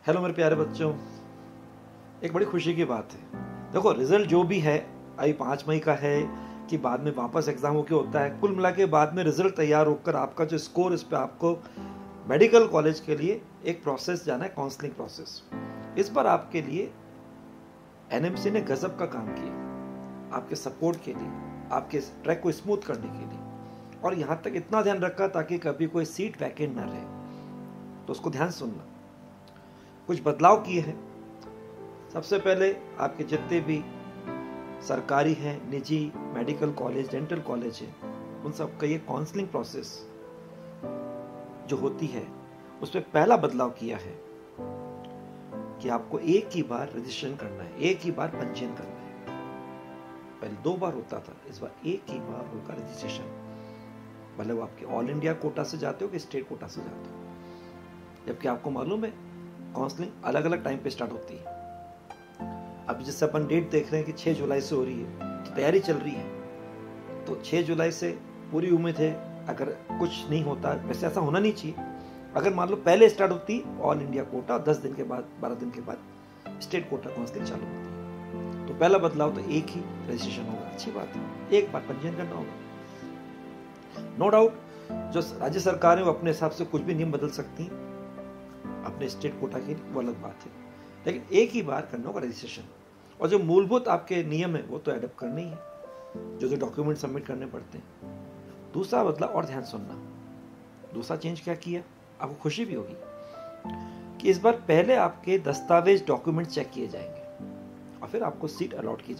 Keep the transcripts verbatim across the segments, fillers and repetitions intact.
Hello मेरे प्यारे बच्चों, एक बड़ी खुशी की बात है। देखो, रिजल्ट जो भी है अभी पाँच मई का है कि बाद में वापस एग्जाम होके होता है, कुल मिला के बाद में रिजल्ट तैयार होकर आपका जो स्कोर, इस पर आपको मेडिकल कॉलेज के लिए एक प्रोसेस जाना है, काउंसलिंग प्रोसेस। इस बार आपके लिए एनएमसी ने गजब का काम किया, आपके सपोर्ट के लिए, आपके ट्रैक को स्मूथ करने के लिए, और यहाँ तक इतना ध्यान रखा ताकि कभी कोई सीट वैकेंट ना रहे। तो उसको ध्यान सुनना। कुछ बदलाव किए हैं। सबसे पहले आपके जितने भी सरकारी हैं, निजी मेडिकल कॉलेज, डेंटल कॉलेज है, उन सब का ये काउंसलिंग प्रोसेस जो होती है उसमें पहला बदलाव किया है कि आपको एक ही बार रजिस्ट्रेशन करना है, एक ही बार पंजीयन करना है। पहले दो बार होता था, इस बार एक ही बार होगा रजिस्ट्रेशन। भले वो आपके ऑल इंडिया कोटा से जाते हो कि स्टेट कोटा से जाते हो। जबकि आपको मालूम है काउंसलिंग अलग अलग टाइम पे स्टार्ट होती है। अब जैसे अपन डेट देख रहे हैं कि छह जुलाई से हो रही है, तो तैयारी चल रही है। तो छह जुलाई से पूरी उम्मीद है, अगर कुछ नहीं होता, वैसे ऐसा होना नहीं चाहिए, अगर मान लो पहले स्टार्ट होती ऑल इंडिया कोटा, दस दिन के बाद, बारह दिन के बाद स्टेट कोटा काउंसलिंग चालू होती है। तो पहला बदलाव तो एक ही रजिस्ट्रेशन होगा। अच्छी बात है, एक बार पंजीयन करना होगा। नो डाउट जो राज्य सरकार है वो अपने हिसाब से कुछ भी नियम बदल सकती है अपने स्टेट कोटा के, वो अलग बात है, लेकिन एक ही बार करना होगा रजिस्ट्रेशन। और जो मूलभूत आपके नियम है वो तो एडप्ट करने ही है, जो जो डॉक्यूमेंट सबमिट करने पड़ते हैं। दूसरा बदलाव, और ध्यान सुनना, दूसरा चेंज क्या किया, आपको खुशी भी होगी कि इस बार पहले आपके दस्तावेज, डॉक्यूमेंट चेक किए जाएंगे और फिर आपको सीट अलॉट की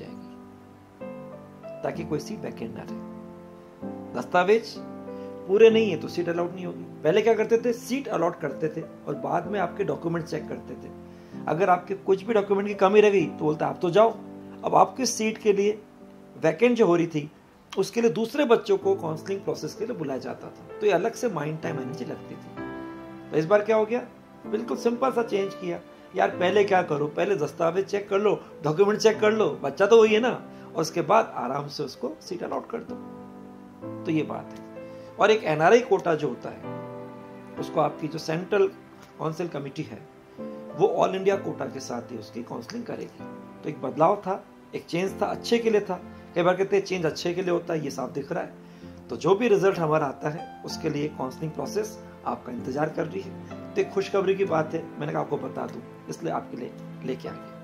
जाएगी, ताकि कोई सीट वैकेंट ना रहे। दस्तावेज पूरे नहीं है तो सीट अलॉट नहीं होगी। पहले क्या करते थे, सीट अलॉट करते थे और बाद में आपके डॉक्यूमेंट चेक करते थे। अगर आपके कुछ भी डॉक्यूमेंट की कमी रह गई तो बोलते आप तो जाओ। अब आपकी सीट के लिए वैकेंट जो हो रही थी उसके लिए दूसरे बच्चों को काउंसलिंग प्रोसेस के लिए बुलाया जाता था, तो ये अलग से माइंड टाइम एनर्जी लगती थी। तो इस बार क्या हो गया, बिल्कुल सिंपल सा चेंज किया। यार पहले क्या करो, पहले दस्तावेज चेक कर लो, डॉक्यूमेंट चेक कर लो, बच्चा तो वही है ना, और उसके बाद आराम से उसको सीट अलॉट कर दो। तो ये बात है। और एक एनआरआई कोटा जो होता है उसको आपकी जो सेंट्रल काउंसिल कमेटी है वो ऑल इंडिया कोटा के साथ ही उसकी काउंसलिंग करेगी। तो एक बदलाव था, एक चेंज था, अच्छे के लिए था। कई बार कहते हैं चेंज अच्छे के लिए होता है, ये साफ दिख रहा है। तो जो भी रिजल्ट हमारा आता है उसके लिए काउंसलिंग प्रोसेस आपका इंतजार कर रही है। तो एक खुशखबरी की बात है, मैंने कहा आपको बता दूं, इसलिए आपके लिए लेके आ गया।